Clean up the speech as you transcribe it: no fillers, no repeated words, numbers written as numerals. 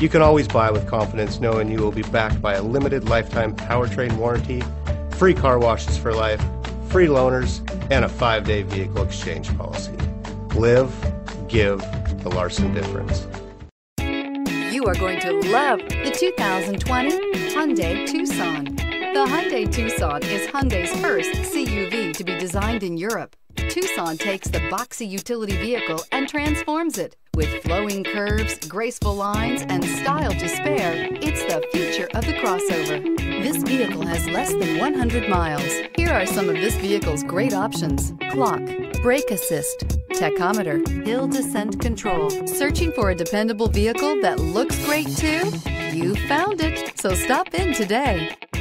You can always buy with confidence knowing you will be backed by a limited lifetime powertrain warranty, free car washes for life, free loaners, and a 5-day vehicle exchange policy. Live, give the Larson difference. You are going to love the 2020 Hyundai Tucson. The Hyundai Tucson is Hyundai's first CUV to be designed in Europe. Tucson takes the boxy utility vehicle and transforms it. With flowing curves, graceful lines, and style to spare, it's the future of the crossover. This vehicle has less than 100 miles. Here are some of this vehicle's great options: clock, brake assist, tachometer, hill descent control. Searching for a dependable vehicle that looks great too? You found it, so stop in today.